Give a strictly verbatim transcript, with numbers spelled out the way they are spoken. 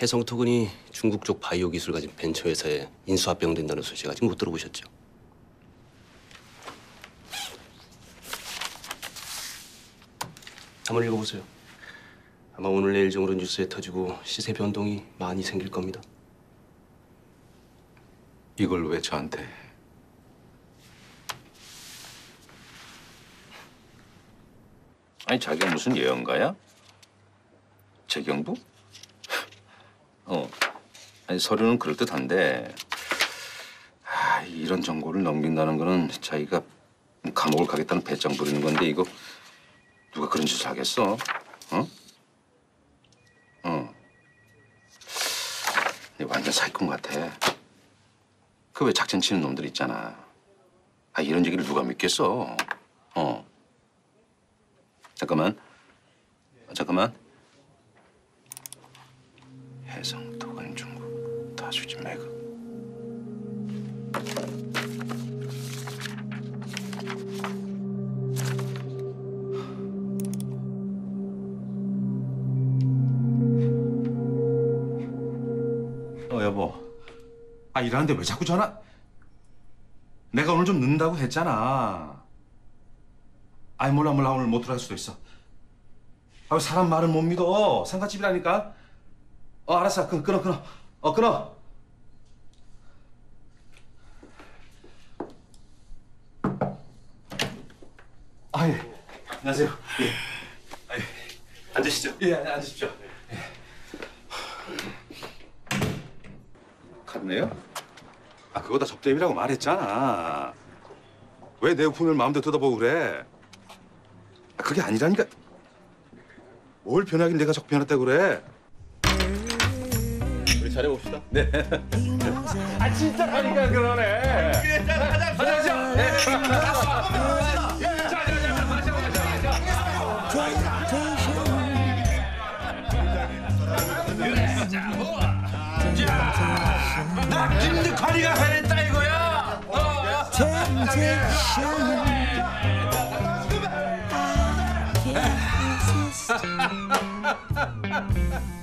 해성토근이 중국 쪽 바이오 기술 가진 벤처 회사에 인수합병된다는 소식 아직 못 들어보셨죠? 한번 읽어보세요. 아마 오늘 내일 중으로 뉴스에 터지고 시세 변동이 많이 생길 겁니다. 이걸 왜 저한테? 아니 자기가 무슨 예언가야? 재경부? 어, 아니 서류는 그럴듯한데 아, 이런 정보를 넘긴다는 거는 자기가 감옥을 가겠다는 배짱 부리는 건데 이거 누가 그런 짓을 하겠어? 어? 어. 완전 사기꾼 같아. 그 왜 작전 치는 놈들 있잖아. 아 이런 얘기를 누가 믿겠어? 어. 잠깐만. 잠깐만. 해성토근 중국 다수지 매그. 어 여보. 아 일하는데 왜 자꾸 전화? 내가 오늘 좀 늦는다고 했잖아. 아이 몰라 몰라 오늘 못 들어갈 수도 있어. 아 사람 말은 못 믿어. 상가집이라니까. 어 알았어. 끊, 끊어 끊어. 어 끊어. 아 예. 안녕하세요. 예. 아, 예. 앉으시죠. 예 앉으십시오. 예. 갔네요? 아 그거 다 접대임이라고 말했잖아. 왜 내 우품을 마음대로 뜯어보고 그래? 아, 그게 아니라니까. 뭘 변하긴 내가 자꾸 변했다고 그래. 우리 잘해봅시다. 네. 아 진짜 하니까 그러네. 그래, 자, 가자, 가자. 네. 나 김득환이가 해냈다 이거야. 어.